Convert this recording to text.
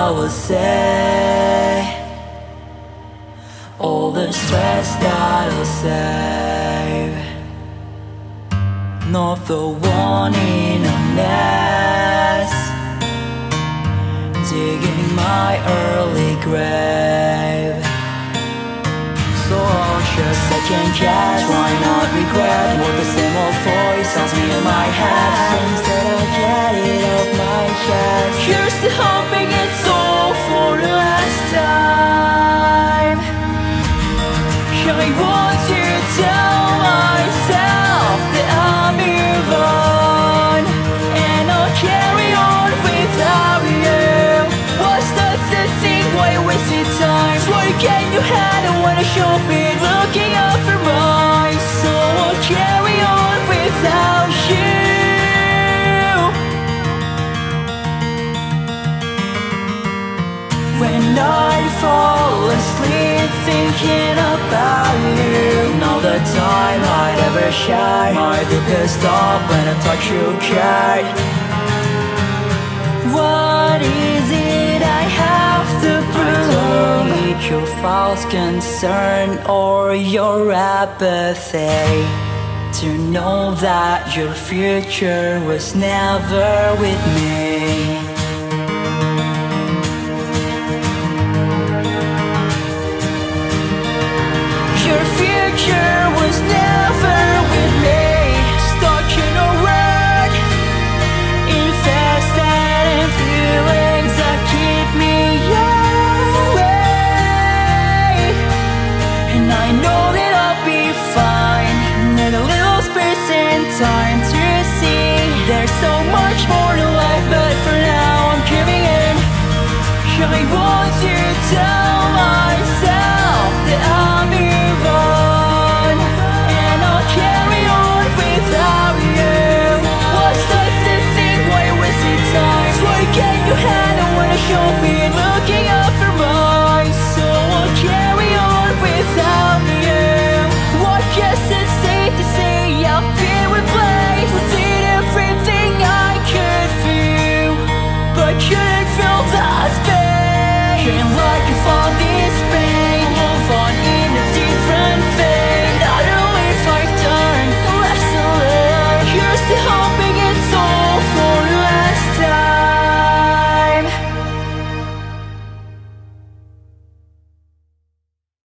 I will say, all the stress that I'll save. Not the one in a mess, digging my early grave. So I'll just second guess, why not regret what the same old voice tells me in my head. Instead I get it off my chest. Here's to hoping it's all for the last time. I want to tell myself that I'll move on, and I'll carry on without you. What's the thing, why waste your time? Try to get in your head and wanna show it, looking out for mine. So I'll carry on without you. When I fall asleep thinking about you, not the time I'd ever shy. Might be pissed off when I touch your cat. What is it I have to prove? I don't need your false concern or your apathy to know that your future was never with me. Your future was never with me. Stuck in a rut, infested in feelings that keep me away. And I know that I'll be fine. Need a little space and time to see there's so much more to life, but for now I'm giving in. I want